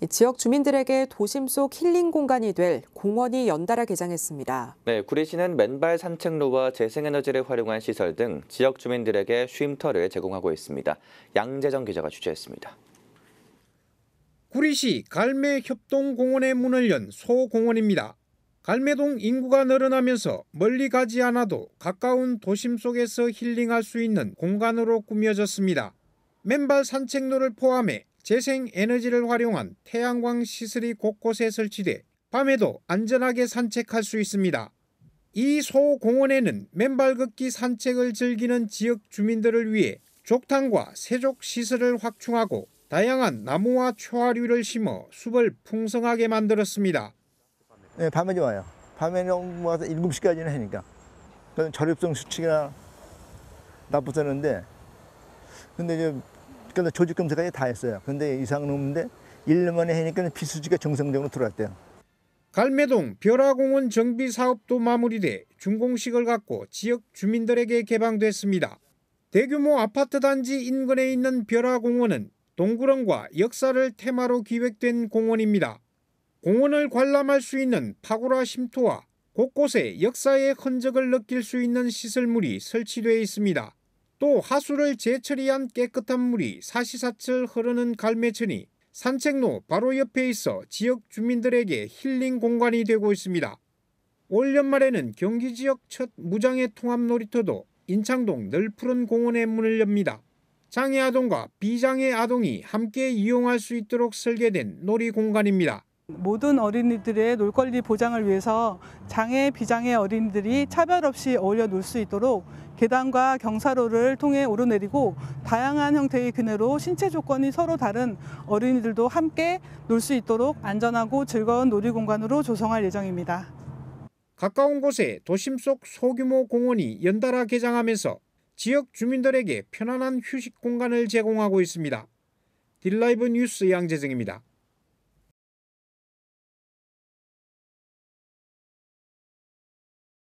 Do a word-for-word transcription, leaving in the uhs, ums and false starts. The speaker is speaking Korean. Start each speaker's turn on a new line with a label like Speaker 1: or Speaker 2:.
Speaker 1: 지역 주민들에게 도심 속 힐링 공간이 될 공원이 연달아 개장했습니다.
Speaker 2: 네, 구리시는 맨발 산책로와 재생에너지를 활용한 시설 등 지역 주민들에게 쉼터를 제공하고 있습니다. 양재정 기자가 취재했습니다.
Speaker 3: 구리시 갈매협동공원의 문을 연 소공원입니다. 갈매동 인구가 늘어나면서 멀리 가지 않아도 가까운 도심 속에서 힐링할 수 있는 공간으로 꾸며졌습니다. 맨발 산책로를 포함해 재생에너지를 활용한 태양광 시설이 곳곳에 설치돼 밤에도 안전하게 산책할 수 있습니다. 이 소공원에는 맨발 걷기 산책을 즐기는 지역 주민들을 위해 족탕과 세족 시설을 확충하고 다양한 나무와 초화류를 심어 숲을 풍성하게 만들었습니다.
Speaker 4: 네, 밤에 좋아요. 밤에는 모아서 일곱 시까지는 하니까. 저립성 수치가 나쁘었는데, 근데 이제 그래서 조직 검사까지 다 했어요. 근데 이상 없는데 일 년 만에 하니까 피수치가 정상적으로 들어왔대요.
Speaker 3: 갈매동 벼라공원 정비 사업도 마무리돼 준공식을 갖고 지역 주민들에게 개방됐습니다. 대규모 아파트 단지 인근에 있는 벼라공원은 동구렁과 역사를 테마로 기획된 공원입니다. 공원을 관람할 수 있는 파고라 쉼터와 곳곳에 역사의 흔적을 느낄 수 있는 시설물이 설치되어 있습니다. 또 하수를 재처리한 깨끗한 물이 사시사철 흐르는 갈매천이 산책로 바로 옆에 있어 지역 주민들에게 힐링 공간이 되고 있습니다. 올 연말에는 경기 지역 첫 무장애 통합 놀이터도 인창동 널푸른 공원에 문을 엽니다. 장애 아동과 비장애 아동이 함께 이용할 수 있도록 설계된 놀이 공간입니다.
Speaker 5: 모든 어린이들의 놀거리 보장을 위해서 장애, 비장애 어린이들이 차별 없이 어울려 놀 수 있도록 계단과 경사로를 통해 오르내리고 다양한 형태의 그네로 신체 조건이 서로 다른 어린이들도 함께 놀 수 있도록 안전하고 즐거운 놀이공간으로 조성할 예정입니다.
Speaker 3: 가까운 곳에 도심 속 소규모 공원이 연달아 개장하면서 지역 주민들에게 편안한 휴식 공간을 제공하고 있습니다. 딜라이브 뉴스 양재정입니다.